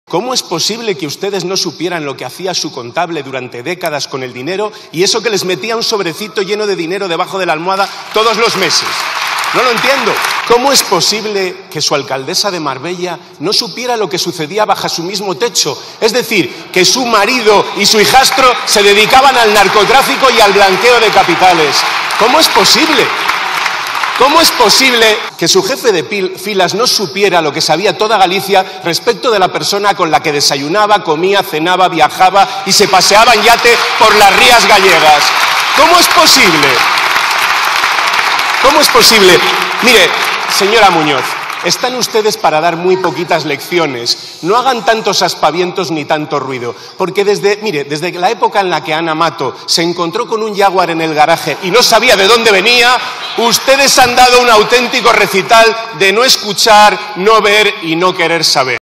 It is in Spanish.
¿Cómo es posible que ustedes no supieran lo que hacía su contable durante décadas con el dinero y eso que les metía un sobrecito lleno de dinero debajo de la almohada todos los meses? No lo entiendo. ¿Cómo es posible que su alcaldesa de Marbella no supiera lo que sucedía bajo su mismo techo? Es decir, que su marido y su hijastro se dedicaban al narcotráfico y al blanqueo de capitales. ¿Cómo es posible? ¿Cómo es posible que su jefe de filas no supiera lo que sabía toda Galicia respecto de la persona con la que desayunaba, comía, cenaba, viajaba y se paseaba en yate por las rías gallegas? ¿Cómo es posible? ¿Cómo es posible? Mire, señora Muñoz, están ustedes para dar muy poquitas lecciones. No hagan tantos aspavientos ni tanto ruido, porque desde la época en la que Ana Mato se encontró con un Jaguar en el garaje y no sabía de dónde venía, ustedes han dado un auténtico recital de no escuchar, no ver y no querer saber.